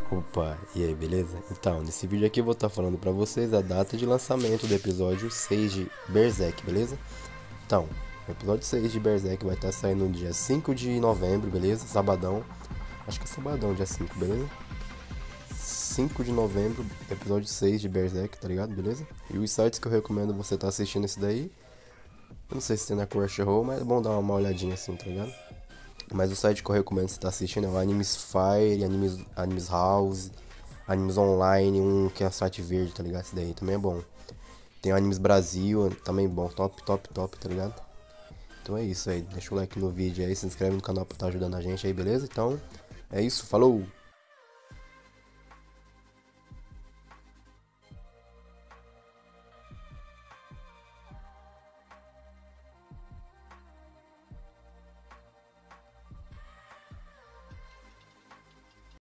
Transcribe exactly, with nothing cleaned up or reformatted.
Opa, e aí, beleza? Então, nesse vídeo aqui eu vou estar falando pra vocês a data de lançamento do episódio seis de Berserk, beleza? Então, o episódio seis de Berserk vai estar saindo no dia cinco de novembro, beleza? Sabadão. Acho que é sabadão, dia cinco, beleza? cinco de novembro, episódio seis de Berserk, tá ligado? Beleza? E os sites que eu recomendo você estar assistindo esse daí, eu não sei se tem na Crunchyroll, mas é bom dar uma olhadinha assim, tá ligado? Mas o site que eu recomendo você estar assistindo é o Animes Fire, Animes, Animes House, Animes Online, um que é o site verde, tá ligado? Esse daí também é bom. Tem o Animes Brasil, também bom, top, top, top, tá ligado? Então é isso aí, deixa o like no vídeo aí, se inscreve no canal pra estar ajudando a gente aí, beleza? Então, é isso, falou!